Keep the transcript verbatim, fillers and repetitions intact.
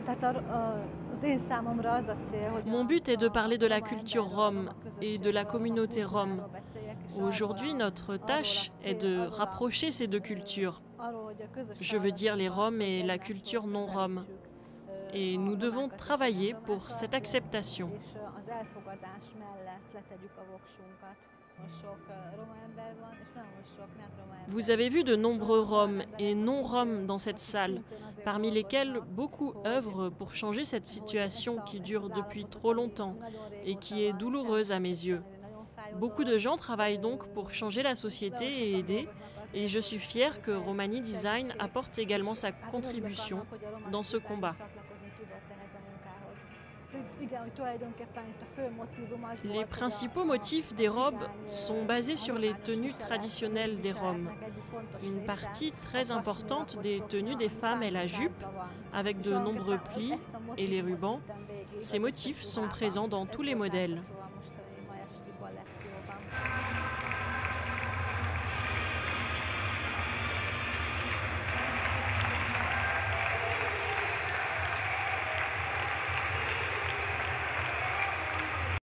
Mon but est de parler de la culture rome et de la communauté rome. Aujourd'hui, notre tâche est de rapprocher ces deux cultures. Je veux dire les Roms et la culture non rome. Et nous devons travailler pour cette acceptation. Vous avez vu de nombreux Roms et non-Roms dans cette salle, parmi lesquels beaucoup œuvrent pour changer cette situation qui dure depuis trop longtemps et qui est douloureuse à mes yeux. Beaucoup de gens travaillent donc pour changer la société et aider, et je suis fière que Romani Design apporte également sa contribution dans ce combat. Les principaux motifs des robes sont basés sur les tenues traditionnelles des Roms. Une partie très importante des tenues des femmes est la jupe, avec de nombreux plis et les rubans. Ces motifs sont présents dans tous les modèles.